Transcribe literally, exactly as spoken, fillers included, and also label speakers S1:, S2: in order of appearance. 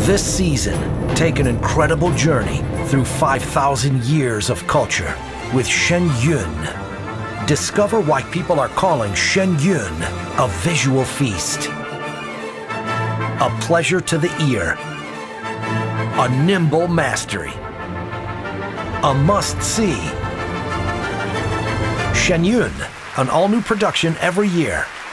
S1: This season, take an incredible journey through five thousand years of culture with Shen Yun. Discover why people are calling Shen Yun a visual feast, a pleasure to the ear, a nimble mastery, a must-see. Shen Yun, an all-new production every year.